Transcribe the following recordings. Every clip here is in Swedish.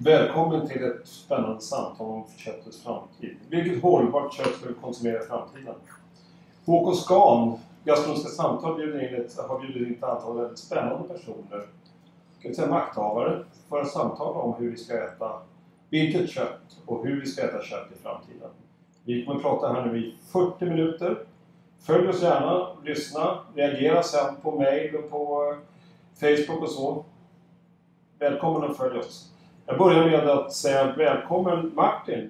Välkommen till ett spännande samtal om köttets framtid. Vilket hållbart kött ska vi konsumera i framtiden? Håkon Skan, Gastronomiska samtal, har bjudit in ett antal väldigt spännande personer. Kan vi säga makthavare för att samtala om hur vi ska äta vilket kött och hur vi ska äta kött i framtiden. Vi kommer att prata här nu i 40 minuter. Följ oss gärna, lyssna, reagera sen på mail och på Facebook och så. Välkommen och följ oss. Jag börjar med att säga välkommen Martin.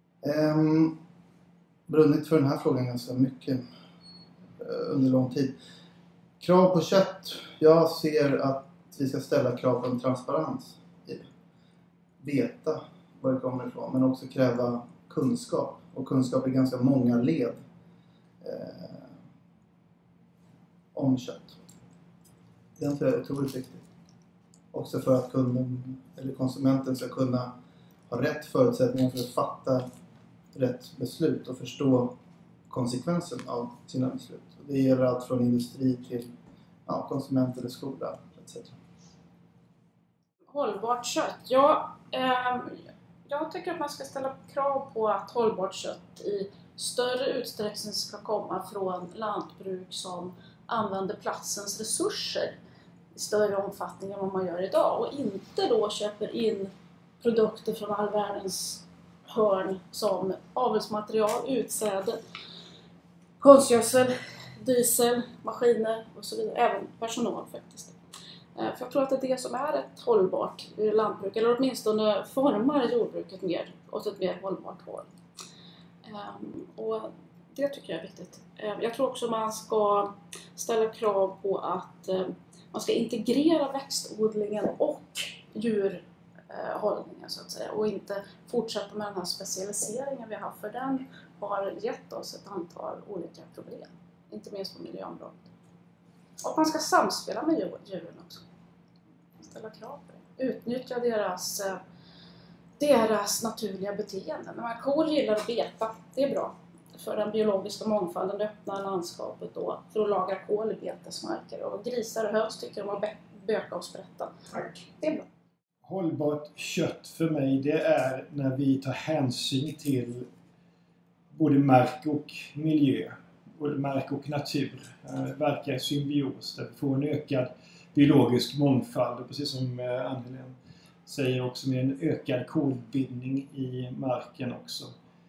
Brunnit för den här frågan ganska mycket under lång tid. Krav på kött. Jag ser att vi ska ställa krav på en transparens i det. Veta var det kommer ifrån, men också kräva kunskap. Och kunskap är ganska många led om kött. Det är otroligt viktigt. Också för att kunden eller konsumenten ska kunna ha rätt förutsättningar för att fatta rätt beslut och förstå konsekvensen av sina beslut. Och det gäller allt från industri till konsument eller skola etc. Hållbart kött. Jag tycker att man ska ställa krav på att hållbart kött i större utsträckning ska komma från lantbruk som använder platsens resurser i större omfattning än vad man gör idag. Och inte då köper in produkter från all världens hörn som avelsmaterial, utsäde, konstgödsel, diesel, maskiner och så vidare. Även personal faktiskt. För jag tror att det är det som är ett hållbart lantbruk, eller åtminstone formar jordbruket mer åt ett mer hållbart håll. Och det tycker jag är viktigt. Jag tror också man ska ställa krav på att man ska integrera växtodlingen och djurhållningen så att säga. Och inte fortsätta med den här specialiseringen vi har. För den har gett oss ett antal olika problem. Inte minst på miljöområdet. Och man ska samspela med djuren också. Ställa krav på det. Utnyttja deras naturliga beteenden. Kor gillar att beta. Det är bra. För den biologiska mångfalden, det öppna landskapet då. För att lagra kol i betesmarker. Och grisar och höns tycker de att böka och sprätta. Tack. Det är bra. Hållbart kött för mig, det är när vi tar hänsyn till både mark och miljö. Både mark och natur. Verkar i symbios där vi får en ökad biologisk mångfald. Och precis som Annelie säger också med en ökad kolbindning i marken också.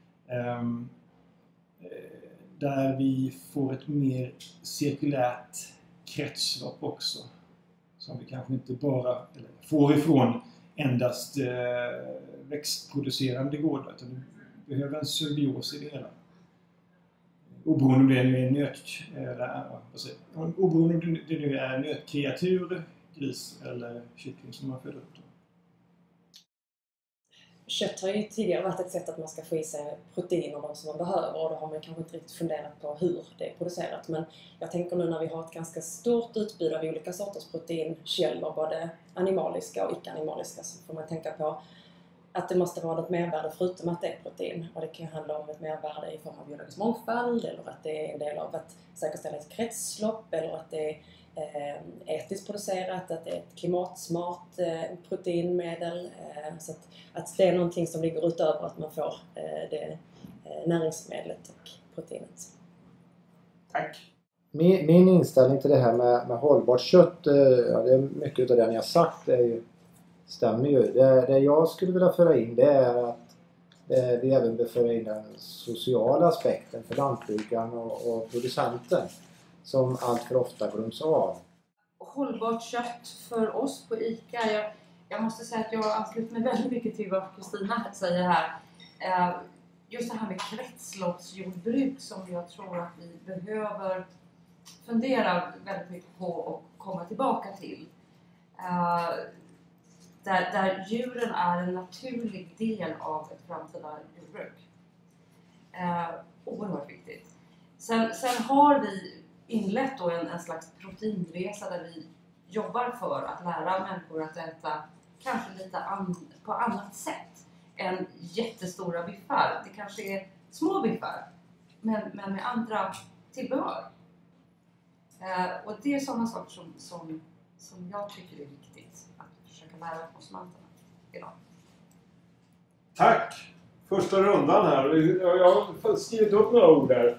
Där vi får ett mer cirkulärt kretslopp också. Som vi kanske inte bara får ifrån endast växtproducerande gårdar. Utan vi behöver en symbios i det hela. Oberoende om det nu är nötkreatur, gris eller kyckling som man föder upp. Kött har ju tidigare varit ett sätt att man ska få i sig proteiner som man behöver, och då har man kanske inte riktigt funderat på hur det är producerat. Men jag tänker nu när vi har ett ganska stort utbud av olika sorters proteinkällor, både animaliska och icke-animaliska, så får man tänka på att det måste vara ett mervärde förutom att det är protein. Och det kan handla om ett mervärde i form av biologisk mångfald, eller att det är en del av att säkerställa ett kretslopp, eller att det är etiskt producerat, att det är ett klimatsmart proteinmedel. Så att det är någonting som ligger utöver att man får det näringsmedlet och proteinet. Tack. Min inställning till det här med hållbart kött, det är mycket av det ni har sagt, stämmer ju. Det jag skulle vilja föra in, det är att vi även bör föra in den sociala aspekten för lantbrukaren och producenten som allt för ofta glöms av. Hållbart kött för oss på ICA, jag måste säga att jag ansluter mig väldigt mycket till vad Kristina säger här. Just det här med kretsloppsjordbruk som jag tror att vi behöver fundera väldigt mycket på och komma tillbaka till. Där djuren är en naturlig del av ett framtida jordbruk. Oerhört viktigt. Sen har vi inlett då en slags proteinresa där vi jobbar för att lära människor att äta kanske lite på annat sätt än jättestora biffar. Det kanske är små biffar men med andra tillbehör. Och det är sådana saker som jag tycker är viktigt att försöka lära konsumenterna idag. Tack! Första rundan här. Jag har skrivit upp några ord här.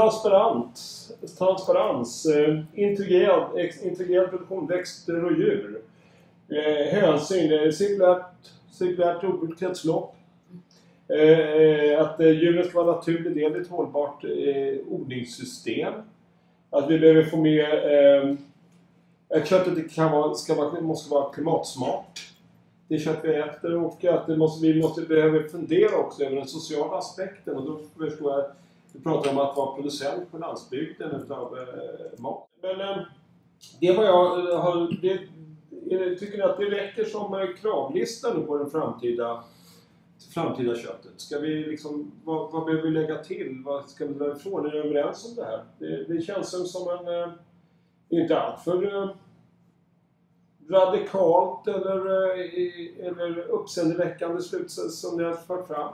Transparens, integrerad produktion, växter och djur. Hänsyn, cirkulärt jordbrukskretslopp. Att djuren ska vara naturlig del i ett hållbart odlingssystem. Att vi behöver få med att köttet måste vara klimatsmart. Det kött vi äter, och att vi behöver fundera också över den sociala aspekten. Och då förstår jag, vi pratar om att vara producent på landsbygden utav mat. Men det var tycker ni att det räcker som kravlista nu på den framtida köttet? Ska vi liksom, vad behöver vi lägga till? Vad ska vi dra ifrån? Är ni överens om det här? Det känns som en inte alltför radikalt eller uppseendeväckande slutsats som ni har fört fram.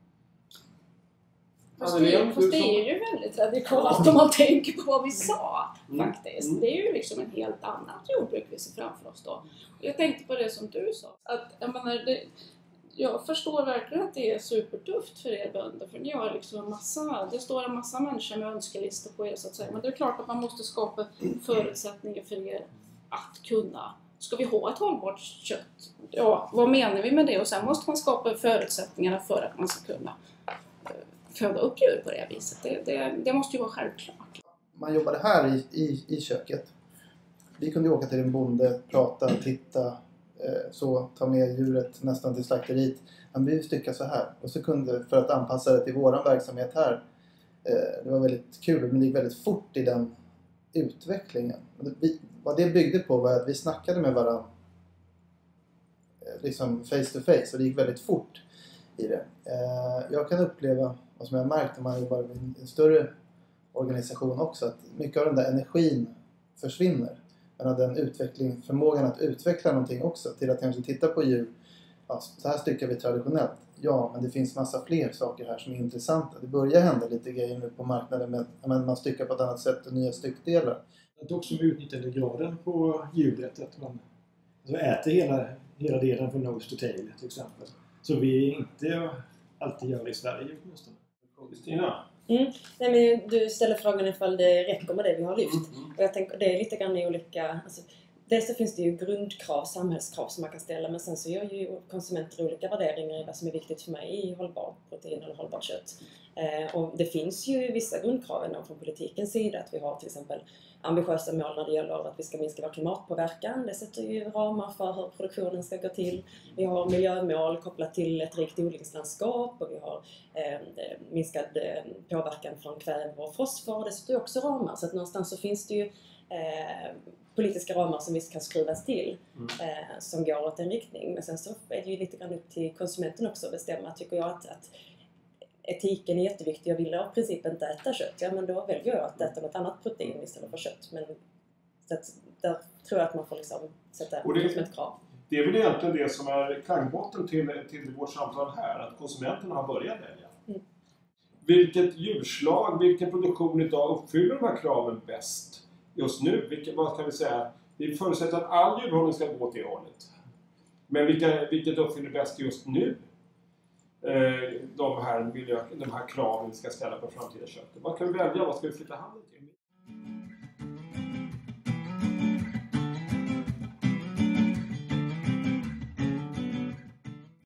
Fast det är ju väldigt radikalt om man tänker på vad vi sa faktiskt. Det är ju liksom en helt annat jordbruk vi ser framför oss då. Och jag tänkte på det som du sa. Att, jag förstår verkligen att det är supertufft för er bönder. För ni har liksom det står en massa människor med önskelistor på er så att säga. Men det är klart att man måste skapa förutsättningar för er att kunna. Ska vi ha ett hållbart kött? Ja, vad menar vi med det? Och sen måste man skapa förutsättningarna för att man ska kunna föda upp djur på det här viset. Det måste ju vara självklart. Man jobbade här i köket. Vi kunde åka till en bonde, prata, titta, ta med djuret nästan till slakteriet. Men vi styckade så här. Och så för att anpassa det till våran verksamhet här. Det var väldigt kul, men det gick väldigt fort i den utvecklingen. Vad det byggde på var att vi snackade med varandra liksom face to face, och det gick väldigt fort i det. Jag kan uppleva, och som jag har märkt när man jobbar med en större organisation också, att mycket av den där energin försvinner. Men att den förmågan att utveckla någonting också, till att kanske titta på djur, ja, så här styckar vi traditionellt. Ja, men det finns massa fler saker här som är intressanta. Det börjar hända lite grejer nu på marknaden med att man styckar på ett annat sätt och nya styckdelar. Att också utnyttja graden på djuret, att man äter hela delen från nose to tail till exempel. Så vi inte alltid gör det i Sverige åtminstone. Kristina? Nej, men du ställer frågan ifall det räcker med det vi har lyft. Och jag tänker, det är lite grann i olika... Alltså, dels så finns det ju grundkrav, samhällskrav som man kan ställa, men sen så gör ju konsumenter olika värderingar i vad som är viktigt för mig i hållbart protein eller hållbart kött. Och det finns ju vissa grundkrav ändå från politikens sida, att vi har till exempel ambitiösa mål när det gäller att vi ska minska vår klimatpåverkan. Det sätter ju ramar för hur produktionen ska gå till. Vi har miljömål kopplat till ett rikt odlingslandskap, och vi har minskad påverkan från kväve och fosfor. Det sätter ju också ramar, så att någonstans så finns det ju politiska ramar som vi kan skruvas till som går åt en riktning. Men sen så är det ju lite grann upp till konsumenten också att bestämma. Tycker jag att etiken är jätteviktig, jag vill av princip inte äta kött, ja men då väljer jag att äta något annat protein istället för kött. Men så att, där tror jag att man får liksom sätta som ett krav. Det är väl egentligen det som är klangbotten till vårt samtal här, att konsumenterna har börjat välja. Vilket djurslag, vilken produktion idag uppfyller de här kraven bäst just nu? Vad kan vi säga? Vi förutsätter att all djurhållning ska gå åt det hållet. Men vilket uppfyller bäst just nu? De här kraven vi ska ställa på framtida köttet. Vad kan vi välja? Vad ska vi flytta handen till?